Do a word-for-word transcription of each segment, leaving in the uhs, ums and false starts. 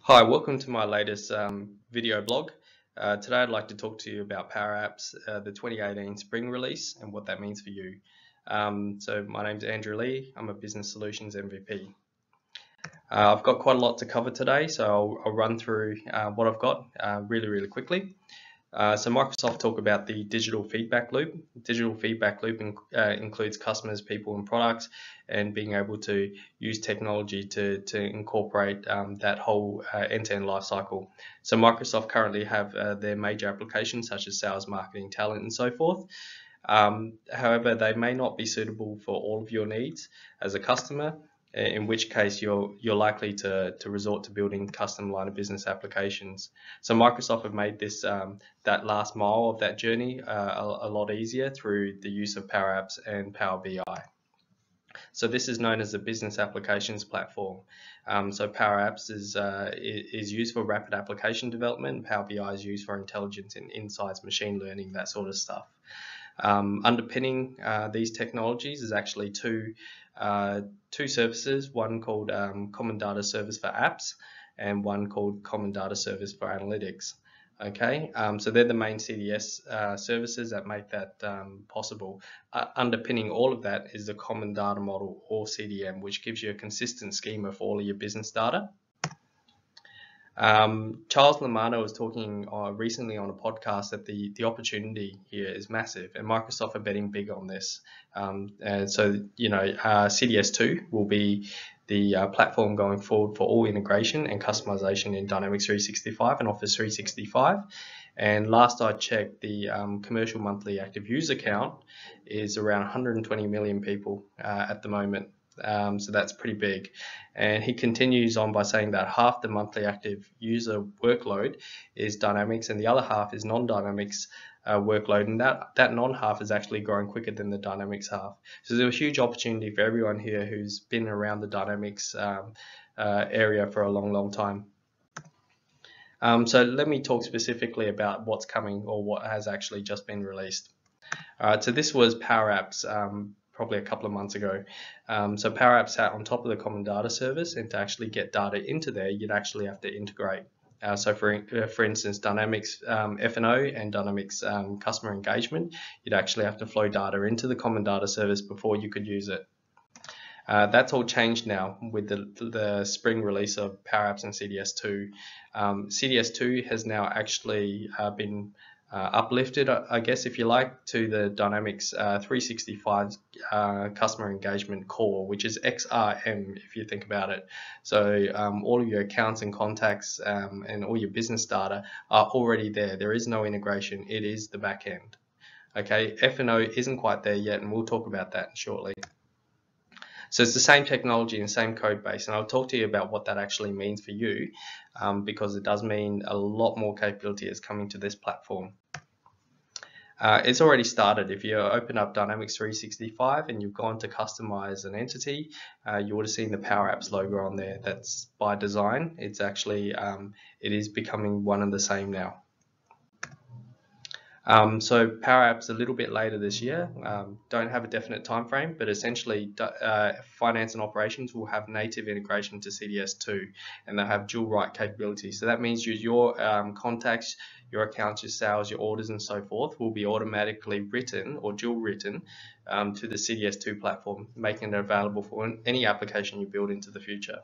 Hi, welcome to my latest um, video blog. Uh, today I'd like to talk to you about PowerApps, uh, the twenty eighteen spring release and what that means for you. Um, so my name's Andrew Lee, I'm a Business Solutions M V P. Uh, I've got quite a lot to cover today, so I'll, I'll run through uh, what I've got uh, really, really quickly. Uh, so Microsoft talk about the digital feedback loop. Digital feedback loop in, uh, includes customers, people, and products, and being able to use technology to, to incorporate um, that whole uh, end-to-end life cycle. So Microsoft currently have uh, their major applications such as sales, marketing, talent, and so forth. Um, however, they may not be suitable for all of your needs as a customer, in which case you're you're likely to, to resort to building custom line of business applications. So Microsoft have made this um, that last mile of that journey uh, a, a lot easier through the use of PowerApps and Power B I. So this is known as the Business Applications Platform. Um, so PowerApps is uh, is used for rapid application development, and Power B I is used for intelligence and insights, machine learning, that sort of stuff. Um, underpinning uh, these technologies is actually two uh, two services, one called um, Common Data Service for Apps and one called Common Data Service for Analytics. Okay, um, so they're the main C D S uh, services that make that um, possible. Uh, underpinning all of that is the Common Data Model, or C D M, which gives you a consistent schema for all of your business data. Um, Charles Lamanna was talking uh, recently on a podcast that the, the opportunity here is massive, and Microsoft are betting big on this. Um, and so, you know, uh, C D S two will be the uh, platform going forward for all integration and customization in Dynamics three sixty-five and Office three sixty-five. And last I checked, the um, commercial monthly active user count is around one hundred twenty million people uh, at the moment. Um, so that's pretty big. And he continues on by saying that half the monthly active user workload is Dynamics and the other half is non-Dynamics uh, workload, and that, that non-half is actually growing quicker than the Dynamics half. So there's a huge opportunity for everyone here who's been around the Dynamics um, uh, area for a long, long time. Um, so let me talk specifically about what's coming or what has actually just been released. Uh, so this was PowerApps um, probably a couple of months ago. Um, so PowerApps sat on top of the Common Data Service, and to actually get data into there, you'd actually have to integrate. Uh, so for, uh, for instance, Dynamics um, F and O and Dynamics um, Customer Engagement, you'd actually have to flow data into the Common Data Service before you could use it. Uh, that's all changed now with the, the spring release of PowerApps and C D S two. Um, C D S two has now actually uh, been uh, uplifted, I guess, if you like, to the Dynamics uh, three sixty-five uh, Customer Engagement Core, which is X R M if you think about it. So um, all of your accounts and contacts um, and all your business data are already there. There is no integration. It is the back end. Okay, F and O isn't quite there yet, and we'll talk about that shortly. So it's the same technology and same code base, and I'll talk to you about what that actually means for you, um, because it does mean a lot more capability is coming to this platform. Uh, it's already started. If you open up Dynamics three sixty-five and you've gone to customize an entity, uh, you would have seen the PowerApps logo on there. That's by design. It's actually, um, it is becoming one and the same now. Um, so PowerApps a little bit later this year, um, don't have a definite time frame, but essentially uh, finance and operations will have native integration to C D S two, and they'll have dual write capability. So that means your um, contacts, your accounts, your sales, your orders, and so forth will be automatically written or dual written um, to the C D S two platform, making it available for any application you build into the future.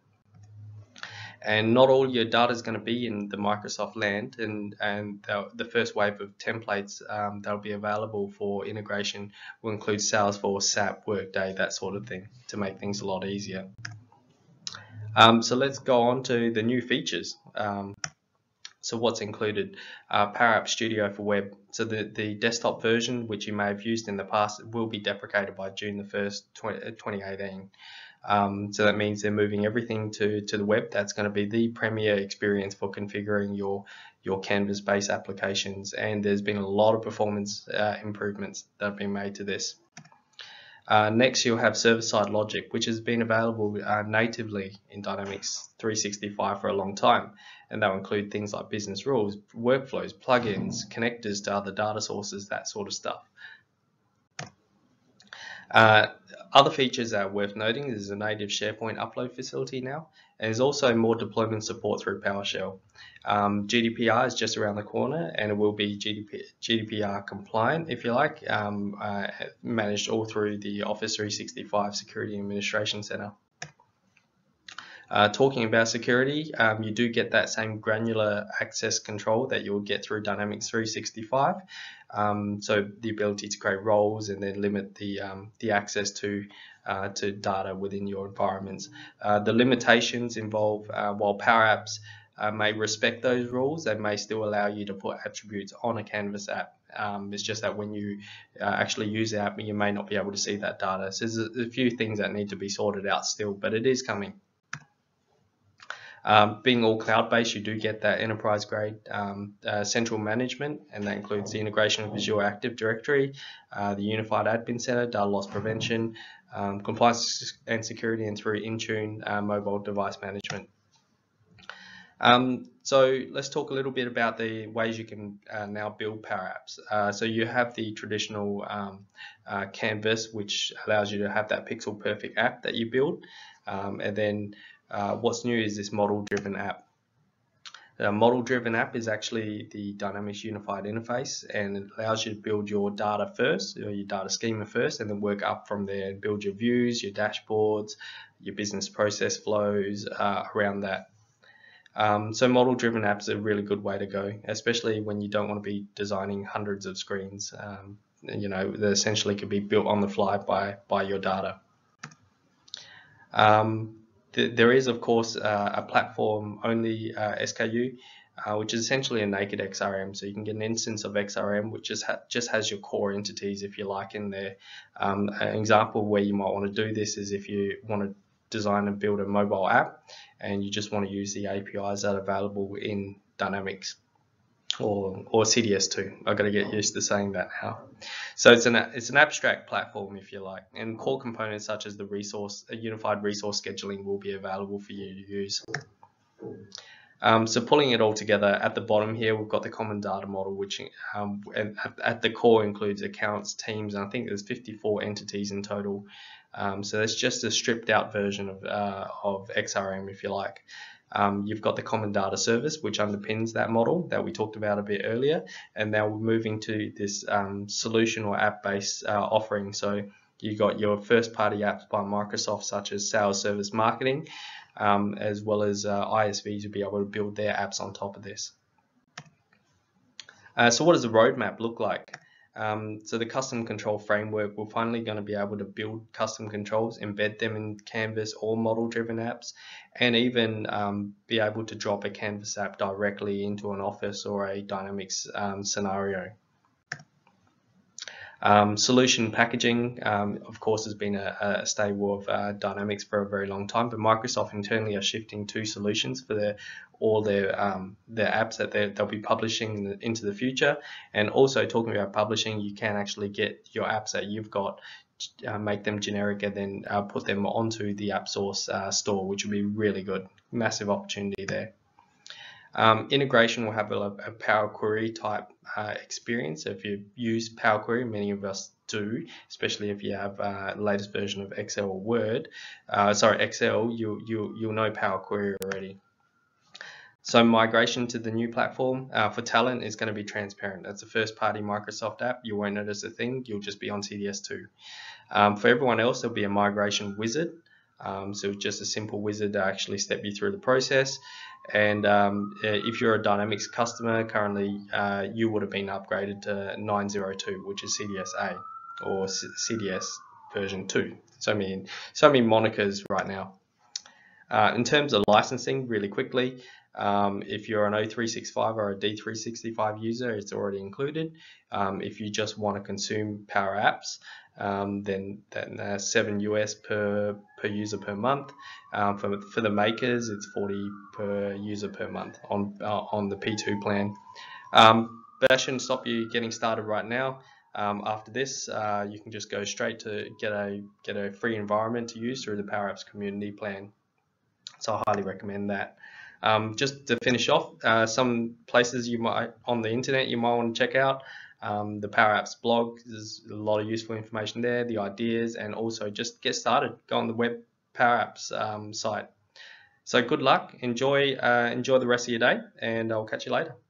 And not all your data is going to be in the Microsoft land, and, and the first wave of templates um, that'll be available for integration will include Salesforce, S A P, Workday, that sort of thing, to make things a lot easier. Um, so let's go on to the new features. Um, so what's included? Uh, PowerApps Studio for Web. So the, the desktop version, which you may have used in the past, will be deprecated by June the first, twenty eighteen. Um, so that means they're moving everything to, to the web. That's going to be the premier experience for configuring your, your Canvas-based applications. And there's been a lot of performance uh, improvements that have been made to this. Uh, next, you'll have server-side logic, which has been available uh, natively in Dynamics three sixty-five for a long time. And that will include things like business rules, workflows, plugins, connectors to other data sources, that sort of stuff. Uh, Other features that are worth noting is a native SharePoint upload facility now, and there's also more deployment support through PowerShell. Um, G D P R is just around the corner, and it will be G D P R compliant, if you like, um, uh, managed all through the Office three sixty-five Security Administration Center. Uh, talking about security, um, you do get that same granular access control that you'll get through Dynamics three sixty-five. Um, so the ability to create roles and then limit the um, the access to uh, to data within your environments. Uh, the limitations involve uh, while PowerApps uh, may respect those rules, they may still allow you to put attributes on a Canvas app. Um, it's just that when you uh, actually use the app, you may not be able to see that data. So there's a, a few things that need to be sorted out still, but it is coming. Um, being all cloud-based, you do get that enterprise-grade um, uh, central management, and that includes the integration of Azure Active Directory, uh, the Unified Admin Center, data loss prevention, um, compliance and security, and through Intune uh, mobile device management. Um, so let's talk a little bit about the ways you can uh, now build PowerApps. Uh, so you have the traditional um, uh, Canvas, which allows you to have that pixel perfect app that you build, um, and then Uh, what's new is this model-driven app. A model-driven app is actually the Dynamics Unified Interface, and it allows you to build your data first, or your data schema first, and then work up from there and build your views, your dashboards, your business process flows uh, around that. Um, so model-driven apps are a really good way to go, especially when you don't want to be designing hundreds of screens. Um, you know, that essentially could be built on the fly by, by your data. Um, There is, of course, uh, a platform-only uh, S K U, uh, which is essentially a naked X R M. So you can get an instance of X R M, which just, ha just has your core entities, if you like, in there. Um, an example where you might want to do this is if you want to design and build a mobile app, and you just want to use the A P Is that are available in Dynamics. Or, or C D S two. I've got to get used to saying that now. So it's an it's an abstract platform, if you like, and core components such as the resource, a unified resource scheduling will be available for you to use. Um, so pulling it all together, at the bottom here, we've got the common data model, which um, at, at the core includes accounts, teams, and I think there's fifty-four entities in total. Um, so it's just a stripped out version of, uh, of X R M, if you like. Um, you've got the common data service, which underpins that model that we talked about a bit earlier, and now we're moving to this um, solution or app-based uh, offering. So you got your first-party apps by Microsoft, such as Sales Service Marketing, um, as well as uh, I S Vs will be able to build their apps on top of this. Uh, so what does the roadmap look like? Um, so the custom control framework, we're finally going to be able to build custom controls, embed them in Canvas or model-driven apps, and even um, be able to drop a Canvas app directly into an Office or a Dynamics um, scenario. Um, solution packaging, um, of course, has been a, a staple of uh, Dynamics for a very long time, but Microsoft internally are shifting to solutions for their all their um, their apps that they'll be publishing in the, into the future. And also, talking about publishing, you can actually get your apps that you've got, uh, make them generic, and then uh, put them onto the App Source uh, store, which would be really good. Massive opportunity there. Um, integration will have a, a Power Query type uh, experience. If you use Power Query, many of us do, especially if you have uh, the latest version of Excel or Word. Uh, sorry, Excel, you, you, you'll know Power Query already. So migration to the new platform uh, for talent is going to be transparent. That's a first-party Microsoft app. You won't notice a thing. You'll just be on C D S two. Um, for everyone else, there'll be a migration wizard. Um, so just a simple wizard to actually step you through the process. And um, if you're a Dynamics customer, currently uh, you would have been upgraded to nine oh two, which is C D S A or C D S version two. So many, so many monikers right now. Uh, in terms of licensing, really quickly, um, if you're an O three sixty-five or a D three sixty-five user, it's already included. Um, if you just want to consume PowerApps, um, then, then uh, seven U S per per user per month. Um, for for the makers, it's forty per user per month on uh, on the P two plan. Um, but that shouldn't stop you getting started right now. Um, after this, uh, you can just go straight to get a get a free environment to use through the PowerApps community plan. So I highly recommend that. Um, just to finish off, uh, some places you might on the internet you might want to check out. Um, the PowerApps blog, there's a lot of useful information there, the ideas, and also just get started. Go on the web PowerApps um, site. So good luck. Enjoy uh, enjoy the rest of your day, and I'll catch you later.